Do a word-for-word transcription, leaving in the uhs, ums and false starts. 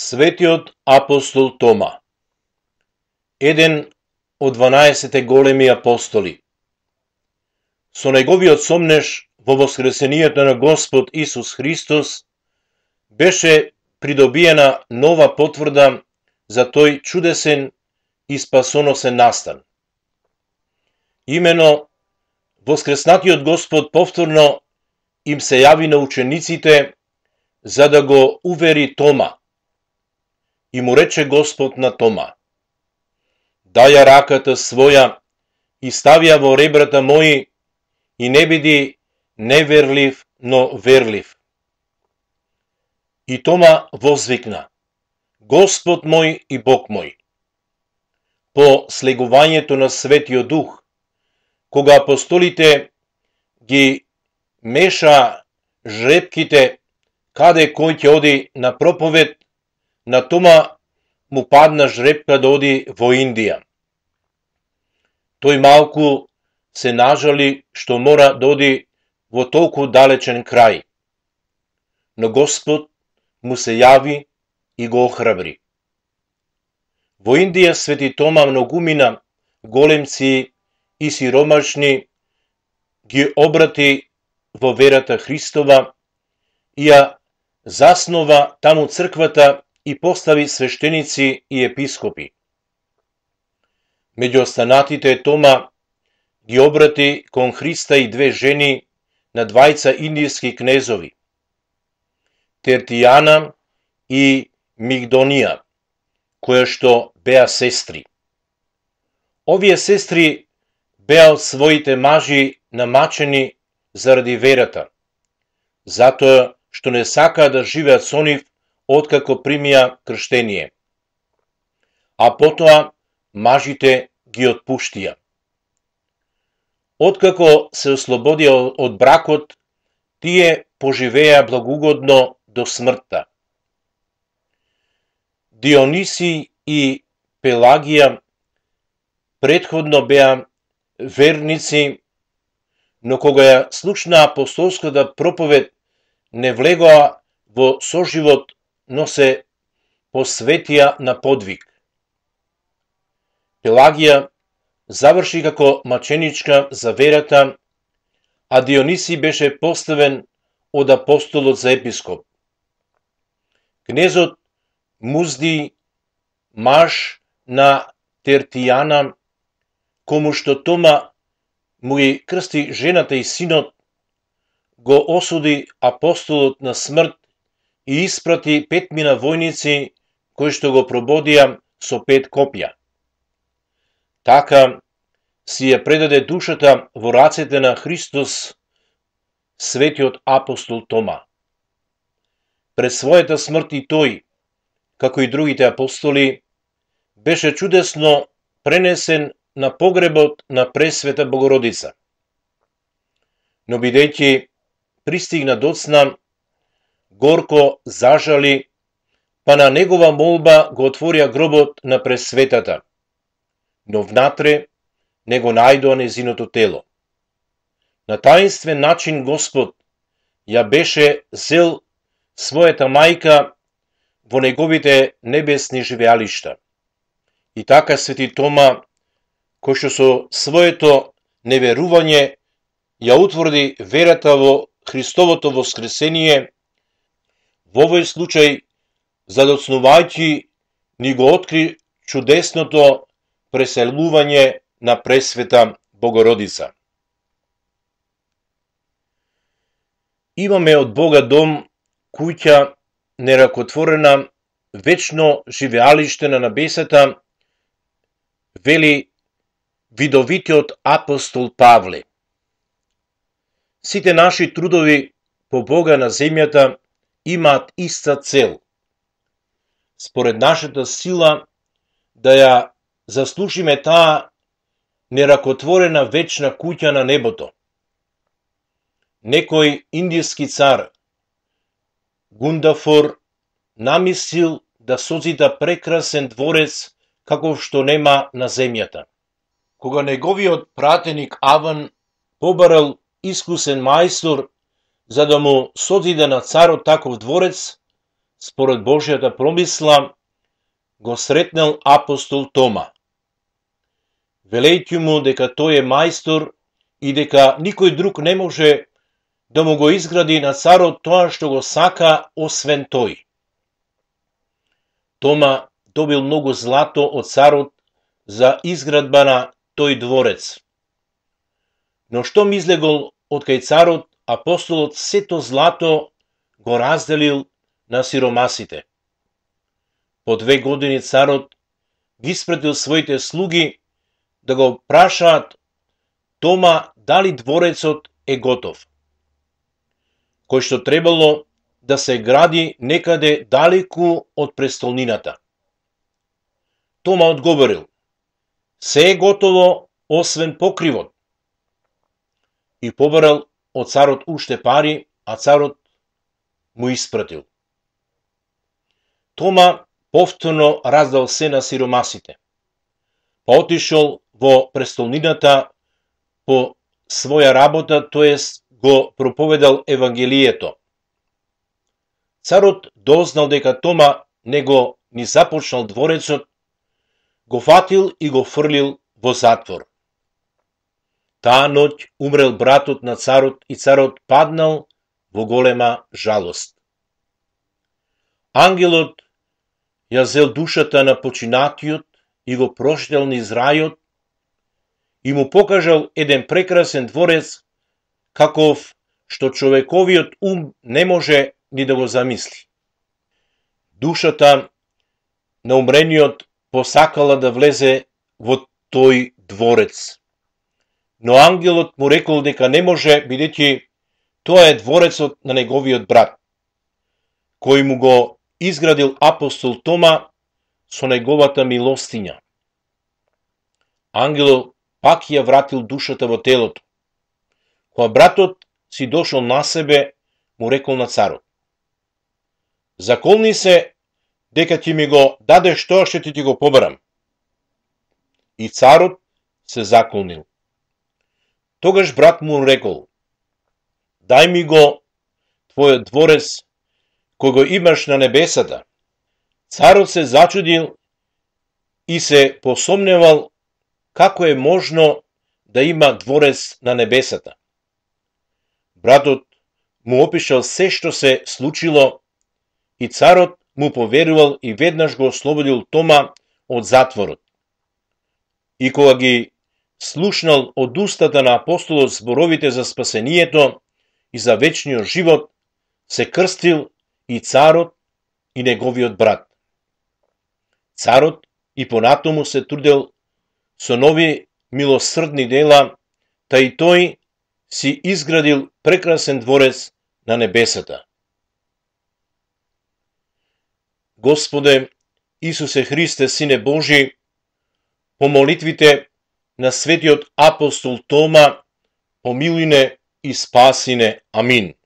Светиот апостол Тома, еден од дванаесетте големи апостоли. Со неговиот сомнеж во воскресението на Господ Исус Христос беше придобиена нова потврда за тој чудесен и спасоносен настан. Имено, воскреснатиот Господ повторно им се јави на учениците за да го увери Тома. И му рече Господ на Тома: дај ја раката своја и стави ја во ребрата мои и не биди неверлив, но верлив. И Тома возвикна: Господ мој и Бог мој. По слегувањето на Светиот Дух, кога апостолите ги меша жребките каде кој ќе оди на проповед, на Тома му падна жребка да оди во Индија. Тој малку се нажали што мора да оди во толку далечен крај. Но Господ му се јави и го охрабри. Во Индија Свети Тома многумина големци и сиромашни ги обрати во верата Христова и ја заснова таму црквата и постави свештеници и епископи. Меѓу останатите Тома ги обрати кон Христа и две жени на двајца индијски кнезови, Тертијана и Мигдонија, која што беа сестри. Овие сестри беа од своите мажи намачени заради верата, затоа што не сакаа да живеат со нив откако примија крштение. А потоа мажите ги отпуштија. Откако се ослободија од бракот, тие поживеа благогодно до смртта. Диониси и Пелагија претходно беа верници, но кога ја слушна апостолската проповед, не влегоа во соживот, но се посветија на подвиг. Пелагија заврши како маченичка за верата, а Диониси беше поставен од апостолот за епископ. Кнезот Музди, маж на Тертијана, кому што Тома му ги крсти жената и синот, го осуди апостолот на смрт и испрати петмина војници кои што го прободија со пет копја. Така си ја предаде душата во рацете на Христос светиот апостол Тома. Пред својата смрт и тој, како и другите апостоли, беше чудесно пренесен на погребот на Пресвета Богородица. Но бидејќи пристигна доцна, горко зажали, па на негова молба го отворија гробот на Пресветата, но внатре не го најдоа незиното тело. На таинствен начин Господ ја беше зел својата мајка во неговите небесни живеалишта. И така Свети Тома, кој што со своето неверување ја утврди верата во Христовото воскресение, во овој случај, задоцнувајќи, ни го откри чудесното преселување на Пресвета Богородица. Имаме од Бога дом, куќа неракотворена, вечно живеалиште на небесата, вели видовитиот апостол Павле. Сите наши трудови по Бога на земјата имаат иста цел. Според нашата сила да ја заслужиме таа неракотворена вечна куќа на небото. Некој индијски цар, Гундафор, намислил да созида прекрасен дворец каков што нема на земјата. Кога неговиот пратеник Аван побарал искусен мајстор за да му созида на царот таков дворец, според Божјата промисла, го сретнал апостол Тома, велејќи му дека тој е мајстор и дека никој друг не може да му го изгради на царот тоа што го сака освен тој. Тома добил многу злато од царот за изградба на тој дворец. Но штом излегол од кај царот, апостолот сето злато го разделил на сиромасите. По две години царот ги испратил своите слуги да го прашаат Тома дали дворецот е готов, кој што требало да се гради некаде далеку од престолнината. Тома одговорил: се е готово освен покривот. И побарал од царот уште пари, а царот му испратил. Тома повторно раздал се на сиромасите, па отишол во престолнината по своја работа, тоест го проповедал Евангелието. Царот дознал дека Тома не го ни започнал дворецот, го фатил и го фрлил во затвор. Таа ноќ умрел братот на царот и царот паднал во голема жалост. Ангелот ја зел душата на починатиот и го проштел низ рајот и му покажал еден прекрасен дворец, каков што човековиот ум не може ни да го замисли. Душата на умрениот посакала да влезе во тој дворец, но ангелот му рекол дека не може, бидејќи тоа е дворецот на неговиот брат, кој му го изградил апостол Тома со неговата милостиња. Ангелот пак ја вратил душата во телото. Кога братот си дошол на себе, му рекол на царот: заколни се дека ти ми го дадеш тоа што ти ти го побарам. И царот се заколнил. Тогаш брат му рекол: дај ми го твојот дворец кој го имаш на небесата. Царот се зачудил и се посомневал како е можно да има дворец на небесата. Братот му опишал се што се случило и царот му поверувал и веднаш го ослободил Тома од затворот. И кога ги слушнал од устата на апостолот зборовите за спасението и за вечниот живот, се крстил и царот и неговиот брат. Царот и понатаму се трудел со нови милосрдни дела, та и тој си изградил прекрасен дворец на небесата. Господе Исусе Христе, Сине Божи, по молитвите на светиот апостол Тома, помилуј не и спаси не. Амин.